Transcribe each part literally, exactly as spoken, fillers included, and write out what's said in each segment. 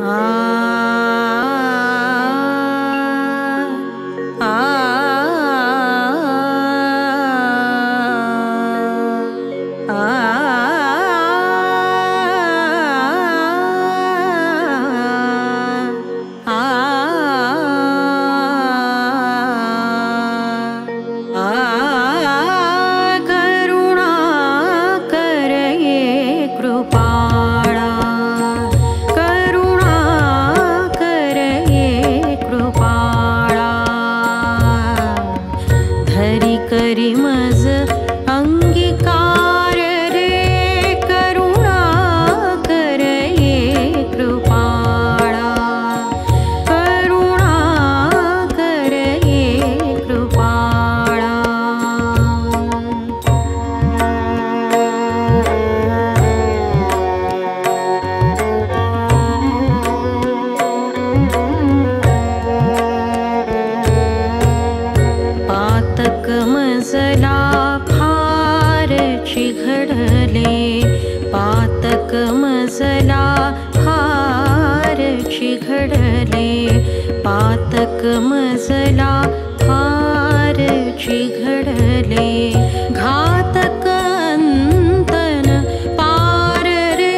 पातक मजला फार चिघडले घातक अंतन पार रे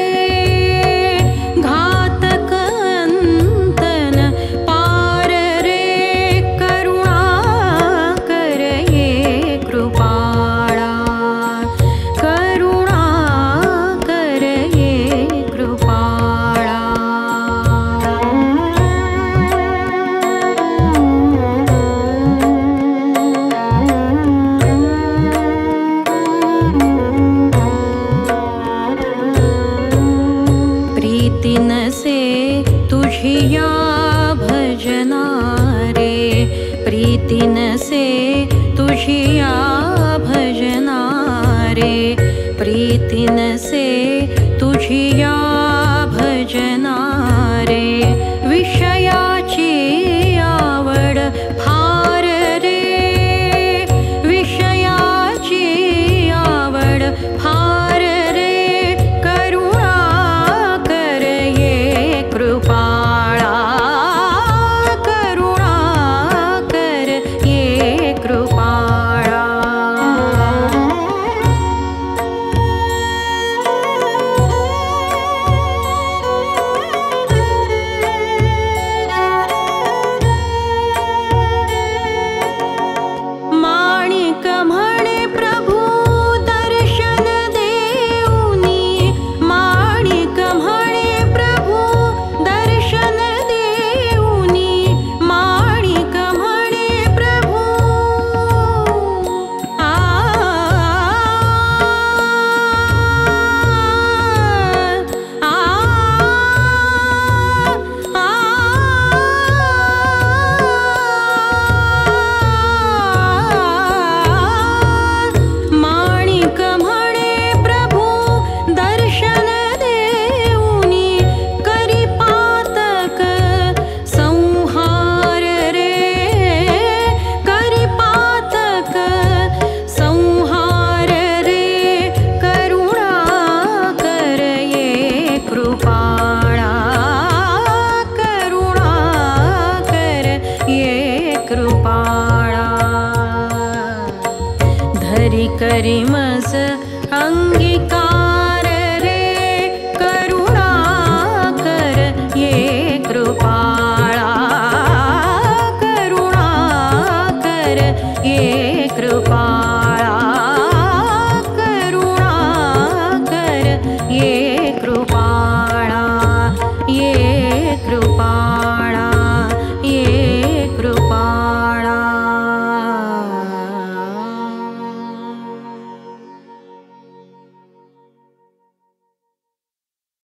घातक अंतन पार रे करुणा कर ये कृपाळा करुणा कर ये कृपाळा प्रीतिन से तुझिया भजना रे प्रीतिन से तुझिया भजना रे प्रीतिन से तुझिया भजना रे विषयाची आवड फार रे विषयाची आवड फार रे करुणा कर ये कृपाळा करुणा कर ये कृपाळा माणिक म्हणे प्रभु दर्शन देऊनी माणिक म्हणे प्रभु दर्शन देऊनी माणिक म्हणे प्रभु आ आ माणिक म्हणे प्रभु दर्शन देऊनी करी पातक संहार रे करी पातक संहार रे करुणा कर ये कृपाळा करुणा कर ये कृपाळा धरी करी मज अंगीकार रे करुणा कर ये कृपाळा करुणा कर ये